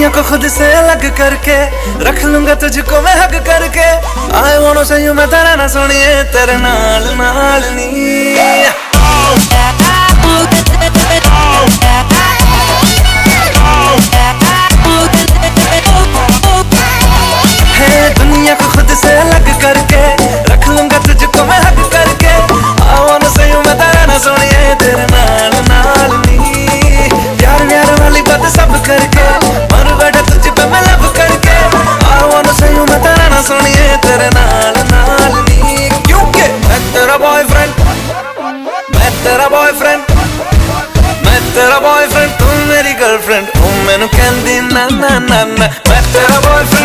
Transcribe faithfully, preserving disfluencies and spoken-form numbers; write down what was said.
दुनिया को खुद से अलग करके रख लूंगा तुझको मैं हक करके। आई वांट से यू मैं तेरा ना सुनिए तेरे नाल नाल नी। है दुनिया को खुद से अलग करके रख लूंगा तुझको मैं हक करके। आई वांट से यू मैं तेरा ना सुनिए तेरे नाल नाल नी। प्यार प्यार वाली बात सब करके मर बैठा तुझ पे मैं लब करके। आई वांट से यू मैं तेरा ना सुनिए तेरे नाल नाल नी। क्योंकि मैं तेरा बॉयफ्रेंड, मैं तेरा बॉयफ्रेंड, मैं तेरा बॉयफ्रेंड, तू मेरी गर्लफ्रेंड। ओ मैनू कहंदी ना ना ना ना। मैं तेरा बॉयफ्रेंड,